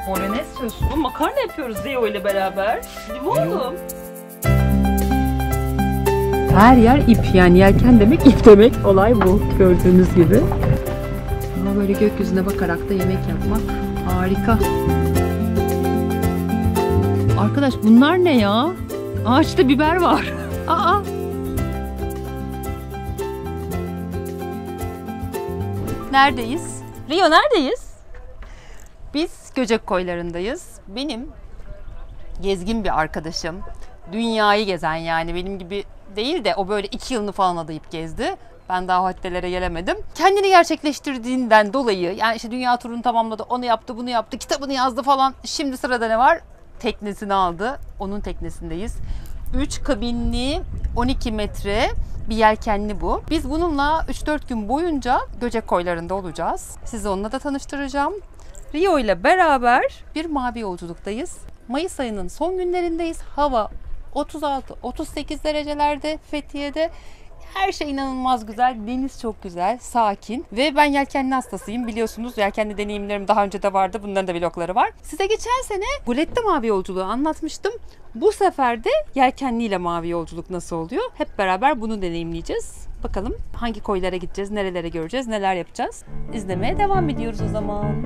Bolognese soslu makarna yapıyoruz Rio ile beraber. Değil mi oğlum? Her yer ip, yani yelken demek ip demek. Olay bu gördüğünüz gibi. Ama böyle gökyüzüne bakarak da yemek yapmak harika. Arkadaş bunlar ne ya? Ağaçta biber var. Aa! Neredeyiz? Rio neredeyiz? Biz Göcek Koyları'ndayız. Benim gezgin bir arkadaşım, dünyayı gezen, yani benim gibi değil de o böyle 2 yılını falan adayıp gezdi. Ben daha haddelere gelemedim. Kendini gerçekleştirdiğinden dolayı, yani işte dünya turunu tamamladı, onu yaptı, bunu yaptı, kitabını yazdı falan. Şimdi sırada ne var? Teknesini aldı. Onun teknesindeyiz. 3 kabinli 12 metre bir yelkenli bu. Biz bununla 3-4 gün boyunca Göcek Koyları'nda olacağız. Sizi onunla da tanıştıracağım. Rio ile beraber bir mavi yolculuktayız. Mayıs ayının son günlerindeyiz. Hava 36-38 derecelerde Fethiye'de. Her şey inanılmaz güzel. Deniz çok güzel, sakin. Ve ben yelkenli hastasıyım. Biliyorsunuz yelkenli deneyimlerim daha önce de vardı. Bunların da vlogları var. Size geçen sene Gulet'te mavi yolculuğu anlatmıştım. Bu sefer de yelkenliyle mavi yolculuk nasıl oluyor? Hep beraber bunu deneyimleyeceğiz. Bakalım hangi koylara gideceğiz, nerelere göreceğiz, neler yapacağız. İzlemeye devam ediyoruz o zaman.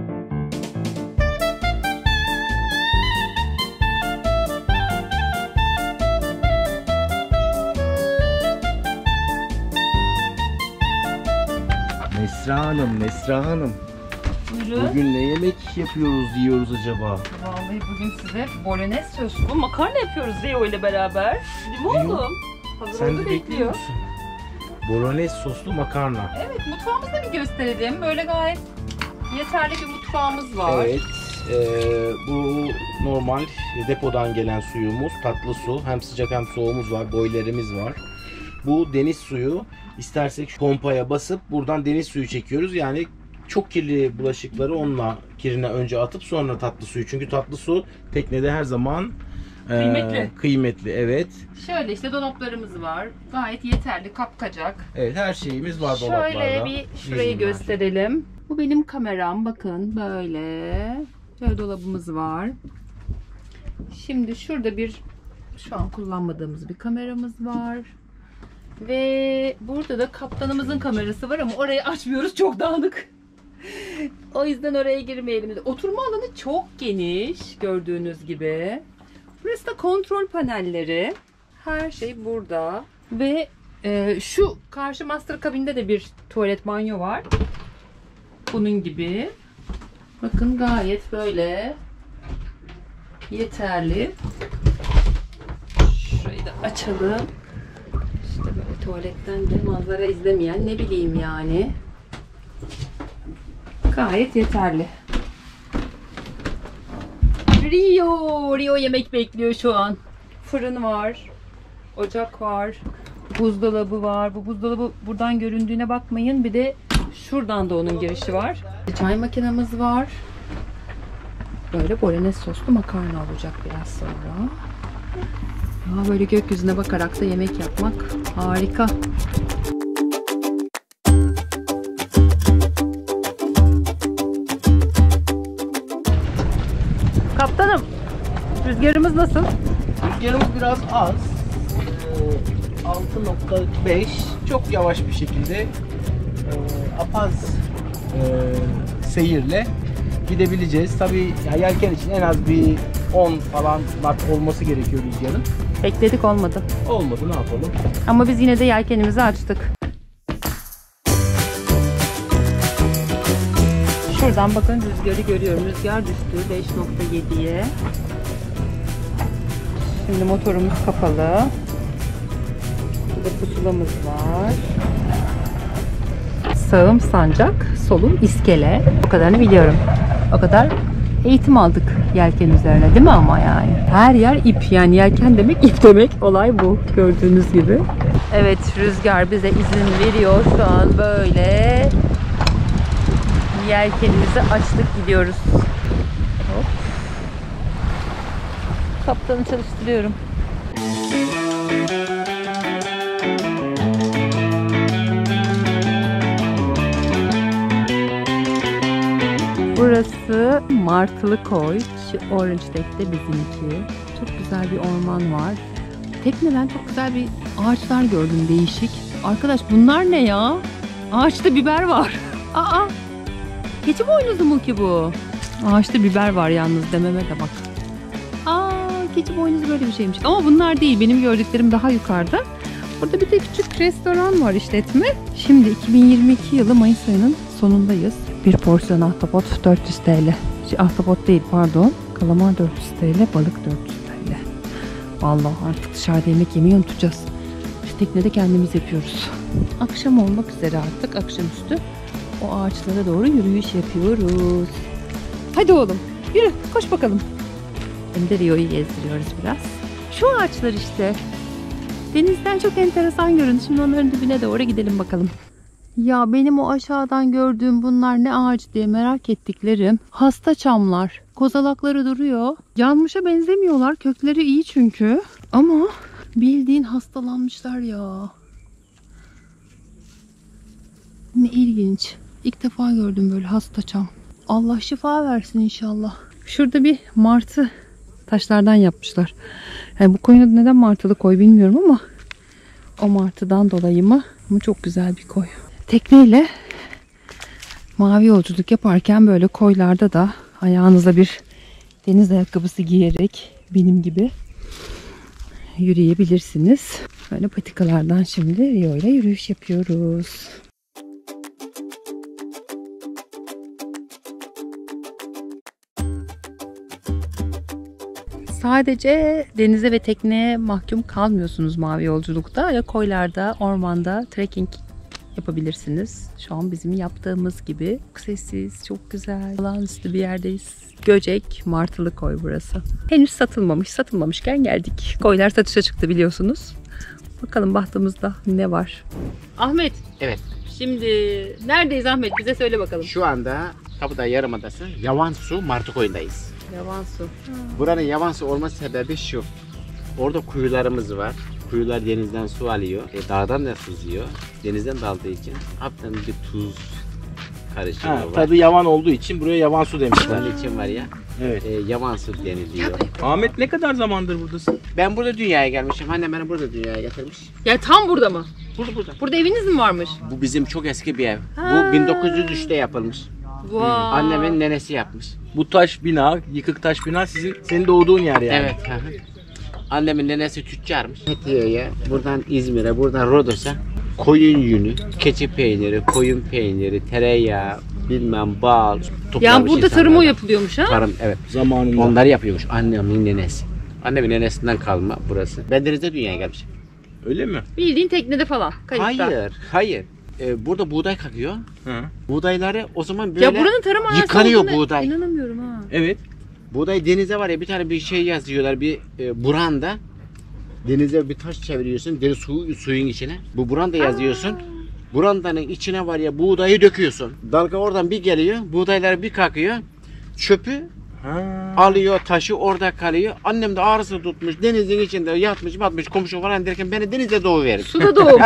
Nesra Hanım. Buyurun. Bugün ne yemek yiyoruz acaba? Vallahi bugün size bolognese soslu makarna yapıyoruz Rio ile beraber. Değil mi oğlum? Hazır Sen oldu, de bekliyor. bekliyor musun? Bolognese soslu makarna. Evet, mutfağımızı da bir gösterelim. Böyle gayet yeterli bir mutfağımız var. Evet. Bu normal depodan gelen suyumuz, tatlı su. Hem sıcak hem soğuğumuz var, boylarımız var. Bu deniz suyu. İstersek pompaya basıp buradan deniz suyu çekiyoruz. Yani çok kirli bulaşıkları onunla kirine önce atıp sonra tatlı suyu. Çünkü tatlı su teknede her zaman kıymetli. Evet. Şöyle işte dolaplarımız var. Gayet yeterli, kapkacak. Evet, her şeyimiz var dolaplarda. Şöyle bir şurayı gösterelim. Bu benim kameram. Bakın böyle. Şöyle dolabımız var. Şimdi şurada bir şu an kullanmadığımız bir kameramız var. Ve burada da kaptanımızın kamerası var ama orayı açmıyoruz, çok dağınık. O yüzden oraya girmeyelim. Oturma alanı çok geniş gördüğünüz gibi. Burası da kontrol panelleri. Her şey burada. Ve şu karşı master kabinde de bir tuvalet banyo var. Bunun gibi. Bakın gayet böyle yeterli. Şurayı da açalım. İşte böyle tuvaletten de manzara izlemeyen ne bileyim yani. Gayet yeterli. Rio yemek bekliyor şu an. Fırın var. Ocak var. Buzdolabı var. Bu buzdolabı buradan göründüğüne bakmayın. Bir de şuradan da onun girişi var. Çay makinemiz var. Böyle bolognese soslu makarna olacak biraz sonra. Böyle gökyüzüne bakarak da yemek yapmak harika. Kaptanım, rüzgarımız nasıl? Rüzgarımız biraz az. 6.5. Çok yavaş bir şekilde apaz seyirle gidebileceğiz. Tabii yelken için en az bir 10 falan knot olması gerekiyor rüzgarın. Bekledik, olmadı. Olmadı, ne yapalım? Ama biz yine de yelkenimizi açtık. Şuradan bakın rüzgarı görüyorum. Rüzgar düştü 5.7'ye. Şimdi motorumuz kapalı. Burada pusulamız var. Sağım sancak, solum iskele. O kadarını biliyorum. O kadar eğitim aldık yelken üzerine, değil mi ama yani? Her yer ip, yani yelken demek ip demek. Olay bu gördüğünüz gibi. Evet, rüzgar bize izin veriyor. Şu an böyle yelkenimizi açtık, gidiyoruz. Hop. Kaptanı çalıştırıyorum. Burası Martılı Koy. Şu Orange Deck'te bizimki. Çok güzel bir orman var. Tekneden çok güzel bir ağaçlar gördüm, değişik. Arkadaş bunlar ne ya? Ağaçta biber var. Aa! Keçi boynuzu mu ki bu? Ağaçta biber var yalnız, dememe de bak. Aa, keçi boynuzu böyle bir şeymiş. Ama bunlar değil. Benim gördüklerim daha yukarıda. Burada bir de küçük restoran var, işletme. Şimdi 2022 yılı Mayıs ayının sonundayız. Bir porsiyon ahtapot 400 TL. Ahtapot değil pardon. Kalamar 400 TL, balık 400 TL. Vallahi artık dışarıda yemek yemeyi unutacağız. Biz teknede kendimiz yapıyoruz. Akşam olmak üzere artık, akşamüstü. O ağaçlara doğru yürüyüş yapıyoruz. Hadi oğlum yürü, koş bakalım. Hem de Rio'yu gezdiriyoruz biraz. Şu ağaçlar işte. Denizden çok enteresan göründü. Şimdi onların dibine doğru gidelim bakalım. Ya benim o aşağıdan gördüğüm bunlar ne ağacı diye merak ettiklerim hasta çamlar. Kozalakları duruyor. Yanmışa benzemiyorlar. Kökleri iyi çünkü. Ama bildiğin hastalanmışlar ya. Ne ilginç. İlk defa gördüm böyle hasta çam. Allah şifa versin inşallah. Şurada bir martı taşlardan yapmışlar. Yani bu koyun adı neden Martılı Koy bilmiyorum ama o martıdan dolayı mı? Ama çok güzel bir koy. Tekneyle mavi yolculuk yaparken böyle koylarda da ayağınıza bir deniz ayakkabısı giyerek benim gibi yürüyebilirsiniz. Böyle patikalardan şimdi Rio ile yürüyüş yapıyoruz. Sadece denize ve tekneye mahkum kalmıyorsunuz mavi yolculukta. Ya koylarda, ormanda trekking yapabilirsiniz. Şu an bizim yaptığımız gibi. Çok sessiz, çok güzel, olağanüstü bir yerdeyiz. Göcek, Martılı Koy burası. Henüz satılmamış. Satılmamışken geldik. Koylar satışa çıktı biliyorsunuz. Bakalım bahtımızda ne var? Ahmet. Evet. Şimdi neredeyiz Ahmet? Bize söyle bakalım. Şu anda Kabadağ Yarımadası Yavansu Martı Koyu'ndayız. Yavansu. Buranın Yavansu olması sebebi şu. Orada kuyularımız var. Kuyular denizden su alıyor. Dağdan da sızıyor. Denizden daldığı için hafiften bir tuz karışımı var. Tadı yavan olduğu için buraya yavan su demişler. Onun için var ya. Evet. Yavansu deniliyor. Ahmet ne kadar zamandır buradasın? Ben burada dünyaya gelmişim. Annem beni burada dünyaya getirmiş. Ya tam burada mı? Burada. Burada eviniz mi varmış? Bu bizim çok eski bir ev. Ha. Bu 1903'te yapılmış. Vay. Annemin nenesi yapmış. Bu taş bina, yıkık taş bina senin doğduğun yer yani. Evet. Annemin nenesi tüccarmış. Fethiye'ye, buradan İzmir'e, buradan Rodos'a koyun yünü, keçi peyniri, koyun peyniri, tereyağı, bilmem bal toplamış. Yani burada tarım o yapılıyormuş ha? Tarım, evet. Zamanında. Onları yapıyormuş annemin nenesi. Annemin nenesinden kalma burası. Ben denizde dünyaya gelmişim. Öyle mi? Bildiğin teknede falan. Kayıkta. Hayır. Burada buğday kakıyor. Hı. Buğdayları o zaman böyle Ya buranın tarım arazisi yıkanıyor olduğuna buğday. İnanamıyorum ha. Evet. Buğday denize var ya bir tane bir şey yazıyorlar bir buranda. Denize bir taş çeviriyorsun deniz suyun içine. Bu buranda yazıyorsun. Burandanın içine var ya buğdayı döküyorsun. Dalga oradan bir geliyor. Buğdaylar bir kalkıyor. Çöpü alıyor taşı orada kalıyor. Annem de ağrısı tutmuş. Denizin içinde yatmış batmış komşu falan derken beni denizde doğuverir. Suda doğum.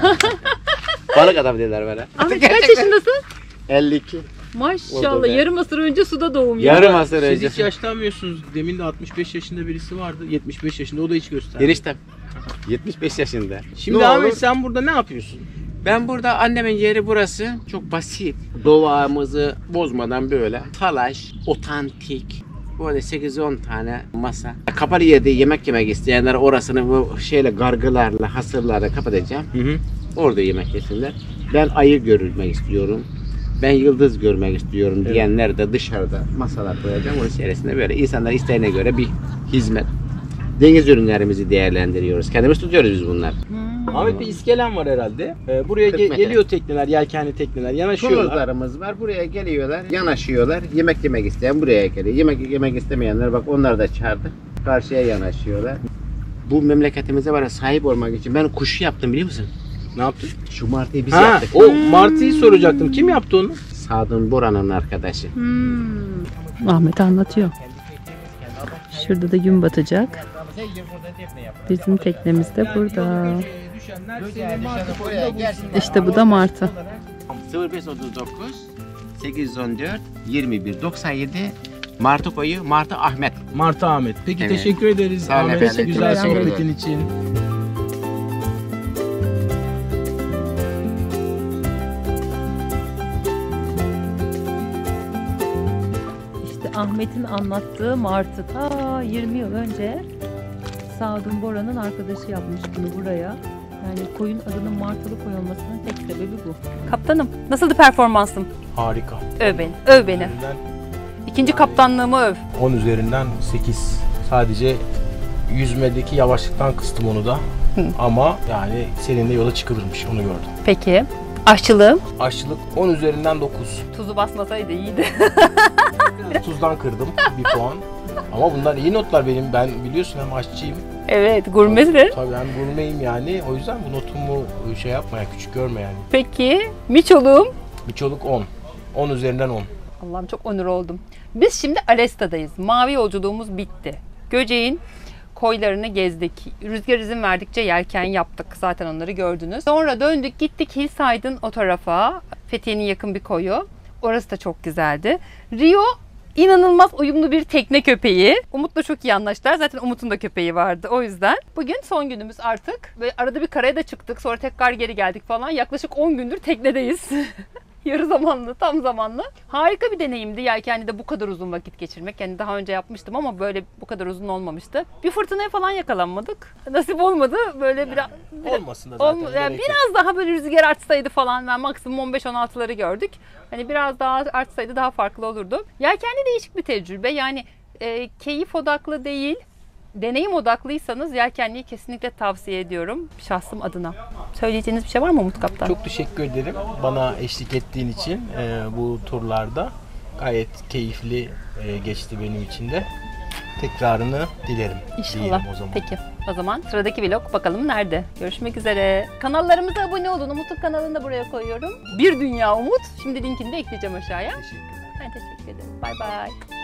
Balık adam dediler bana. Ahmet kaç yaşındasın? 52. Maşallah be. yarım asır önce suda doğum ya. Yarım asır Siz önce. hiç yaşlanmıyorsunuz. Demin de 65 yaşında birisi vardı. 75 yaşında o da hiç göstermiyor. Eniştem. 75 yaşında. Şimdi Ne Ahmet olur? sen burada ne yapıyorsun? Ben burada annemin yeri burası. Çok basit. Doğamızı bozmadan böyle talaş, otantik. Böyle 8-10 tane masa. Kapalı yerde yemek yemek isteyenler orasını bu şeyle gargılarla, hasırlarla kapatacağım. Hı. Orada yemek yesinler. Ben ayı görmek istiyorum. Ben yıldız görmek istiyorum diyenler de dışarıda masalar koyacağım. Onun içerisinde böyle insanlar isteğine göre bir hizmet. Deniz ürünlerimizi değerlendiriyoruz. Kendimiz tutuyoruz biz bunlar. Ahmet bir iskelen var herhalde. Buraya 40 metre. geliyor tekneler, yelkenli tekneler, yanaşıyorlar. Tuluzlarımız var. Buraya geliyorlar, yanaşıyorlar. Yemek yemek isteyen buraya geliyor. Yemek yemek istemeyenler bak onlar da çağırdı. Karşıya yanaşıyorlar. Bu memleketimize var ya, sahip olmak için ben kuşu yaptım biliyor musun? Ne yaptın? Şu martıyı biz Ha, yaptık. o martıyı soracaktım. Kim yaptı onu? Sadun Boran'ın arkadaşı. Ahmet anlatıyor. Şurada da gün batacak. Bizim teknemiz de burada. İşte bu da martı. 0539 814 21 97 Martı koyu Martı Ahmet. Martı Ahmet. Peki Evet. teşekkür ederiz Sağ olun Ahmet. efendim. Güzel Teşekkür ederim. sohbetin için. İşte Ahmet'in anlattığu martı ta 20 yıl önce Sadun Bora'nın arkadaşı yapmış bunu buraya. Yani koyun adının martılı koyulmasının tek sebebi bu. Kaptanım, nasıldı performansım? Harika. Öv beni, öv beni. Üzerinden İkinci kaptanlığımı öv. 10 üzerinden 8. Sadece yüzmedeki yavaşlıktan kıstım onu da. Ama yani seninle yola çıkılırmış, onu gördüm. Peki, aşçılığım? Aşçılık 10 üzerinden 9. Tuzu basmasaydı iyiydi. Tuzdan kırdım bir puan. Ama bunlar iyi notlar benim. Ben biliyorsun hem aşçıyım. Evet, gurmedir. Tabii ben gurmeyim yani. O yüzden bu notumu şey yapma ya, küçük görme yani. Peki, miçoluğum? Miçoluk 10. 10 üzerinden 10. Allah'ım çok onur oldum. Biz şimdi Alesta'dayız. Mavi yolculuğumuz bitti. Göceğin koylarını gezdik. Rüzgar izin verdikçe yelken yaptık. Zaten onları gördünüz. Sonra döndük gittik Hillside'ın o tarafa. Fethiye'nin yakın bir koyu. Orası da çok güzeldi. Rio inanılmaz uyumlu bir tekne köpeği. Umut'la çok iyi anlaştılar. Zaten Umut'un da köpeği vardı. O yüzden bugün son günümüz artık. Ve arada bir karaya da çıktık. Sonra tekrar geri geldik falan. Yaklaşık 10 gündür teknedeyiz. Yarı zamanlı, tam zamanlı. Harika bir deneyimdi yelkenli'de bu kadar uzun vakit geçirmek. Yani daha önce yapmıştım ama böyle bu kadar uzun olmamıştı. Bir fırtınaya falan yakalanmadık. Nasip olmadı. Böyle biraz Olmasın da zaten. yani gerek yok. biraz daha böyle rüzgar artsaydı falan, ben maksimum 15-16'ları gördük. Hani biraz daha artsaydı daha farklı olurdu. Yelkenli değişik bir tecrübe. Yani keyif odaklı değil, deneyim odaklıysanız yelkenliyi kesinlikle tavsiye ediyorum şahsım adına. Söyleyeceğiniz bir şey var mı Umut Kaptan? Çok teşekkür ederim bana eşlik ettiğin için bu turlarda. Gayet keyifli geçti benim için de. Tekrarını dilerim. İnşallah. Diyelim o zaman. Peki. O zaman sıradaki vlog bakalım nerede? Görüşmek üzere. Kanallarımıza abone olun. Umut'un kanalını da buraya koyuyorum. Bir Dünya Umut. Şimdi linkini de ekleyeceğim aşağıya. Teşekkürler. Ben teşekkür ederim. Bay bay.